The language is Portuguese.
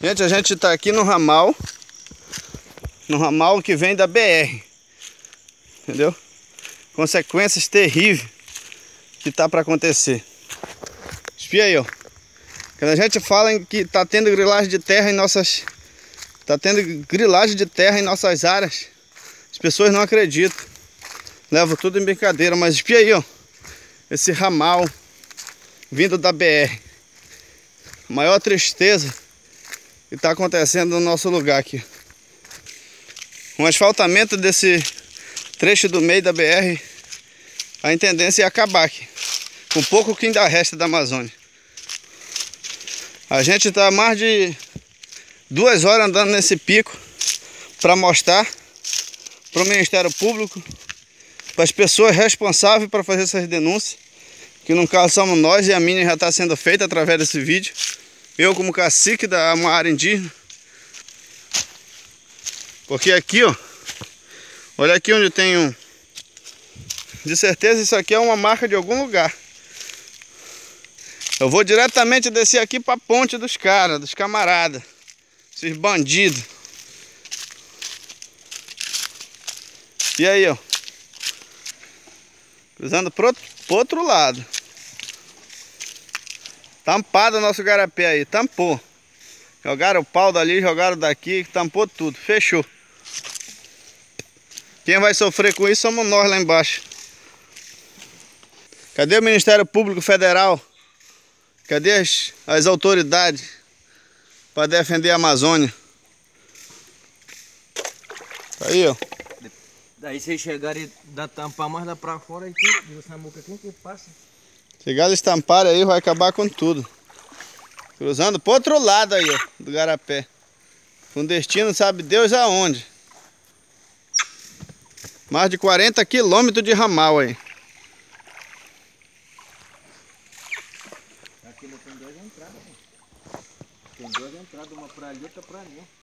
Gente, a gente está aqui no ramal que vem da BR, entendeu? Consequências terríveis que tá para acontecer. Espia aí, ó. Quando a gente fala em que tá tendo grilagem de terra em nossas áreas, as pessoas não acreditam. Levam tudo em brincadeira, mas espia aí, ó. Esse ramal vindo da BR. A maior tristeza que está acontecendo no nosso lugar aqui. Um asfaltamento desse trecho do meio da BR, a tendência é acabar aqui, com pouco que ainda resta da Amazônia. A gente está mais de 2 horas andando nesse pico para mostrar para o Ministério Público, para as pessoas responsáveis para fazer essas denúncias, que no caso somos nós, e a minha já está sendo feita através desse vídeo. Eu como cacique da uma área indígena. Porque aqui, ó, olha aqui onde tem um... De certeza isso aqui é uma marca de algum lugar. Eu vou diretamente descer aqui para a ponte dos caras, dos camaradas. Esses bandidos. E aí, ó. Cruzando pro outro lado. Tampado o nosso garapé aí, tampou. Jogaram o pau dali, jogaram daqui, tampou tudo, fechou. Quem vai sofrer com isso somos nós lá embaixo. Cadê o Ministério Público Federal? Cadê as autoridades para defender a Amazônia? Tá aí, ó. Daí vocês chegarem da tampar mais lá pra fora e quem que passa? Chegar eles tamparem aí, vai acabar com tudo. Cruzando pro outro lado aí, ó, do garapé. Com destino sabe Deus aonde. Mais de 40 quilômetros de ramal aí. Aqui tem 2 entradas, né? Tem 2 entradas, uma pra ali e outra pra ali.